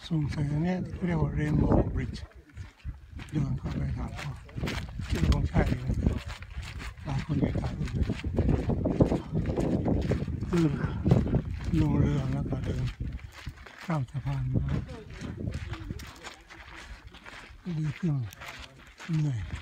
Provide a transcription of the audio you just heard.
สงสัยอันนี้เรียกว่าเรนโบว์บริดจ์เดินเข้าไปถามเขาคิดว่าคงใช่นะหลายคนยังถามอยู่คือลงเรือแล้วก็เดินข้ามสะพานมาดีขึ้นเหนื่อย